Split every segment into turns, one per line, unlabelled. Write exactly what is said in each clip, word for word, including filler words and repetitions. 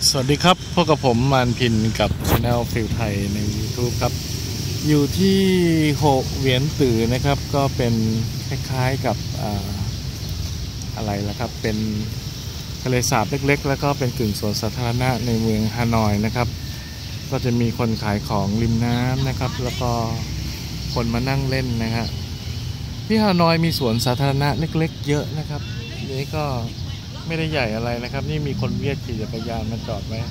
สวัสดีครับพบกับผมมานพินกับ Channel ฟิลไทยใน YouTube ครับอยู่ที่โฮเวียนตือนะครับก็เป็นคล้ายๆกับอะอะไรล่ะครับเป็นทะเลสาบเล็กๆแล้วก็เป็นกึ่งสวนสาธารณะในเมืองฮานอยนะครับก็จะมีคนขายของริมน้ำนะครับแล้วก็คนมานั่งเล่นนะฮะที่ฮานอยมีสวนสาธารณะเล็กๆเยอะนะครับนี้ก็ไม่ได้ใหญ่อะไรนะครับนี่มีคนเวียดขี่จักรยานมาจอดไว้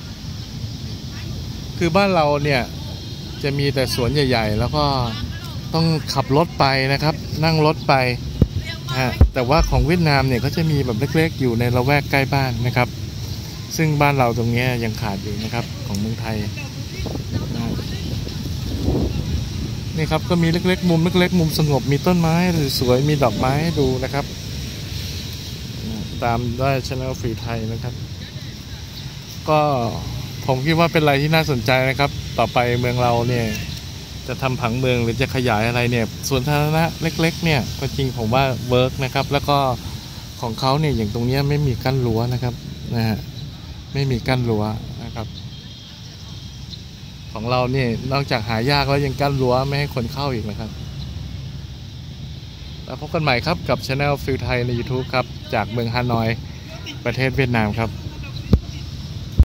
คือบ้านเราเนี่ยจะมีแต่สวนใหญ่ๆแล้วก็ต้องขับรถไปนะครับนั่งรถไปฮะแต่ว่าของเวียดนามเนี่ยก็จะมีแบบเล็กๆอยู่ในละแวกใกล้บ้านนะครับซึ่งบ้านเราตรงนี้ยังขาดอยู่นะครับของเมืองไทยนะนี่ครับก็มีเล็กๆมุมเล็กๆมุมสงบมีต้นไม้สวยๆมีดอกไม้ให้ดูนะครับตามได้ Channel ฟิลไทยนะครับก็ผมคิดว่าเป็นอะไรที่น่าสนใจนะครับต่อไปเมืองเราเนี่ยจะทำผังเมืองหรือจะขยายอะไรเนี่ยส่วนสาธารณะเล็กๆเนี่ยก็จริงผมว่าเวิร์กนะครับแล้วก็ของเขาเนี่ยอย่างตรงนี้ไม่มีกั้นรั้วนะครับนะฮะไม่มีกั้นรั้วนะครับของเราเนี่ยนอกจากหายากแล้วยังกั้นรั้วไม่ให้คนเข้าอีกนะครับแล้วพบกันใหม่ครับกับ Channel ฟิลไทยใน YouTube ครับจากเมืองฮานอยประเทศเวียดนามครับ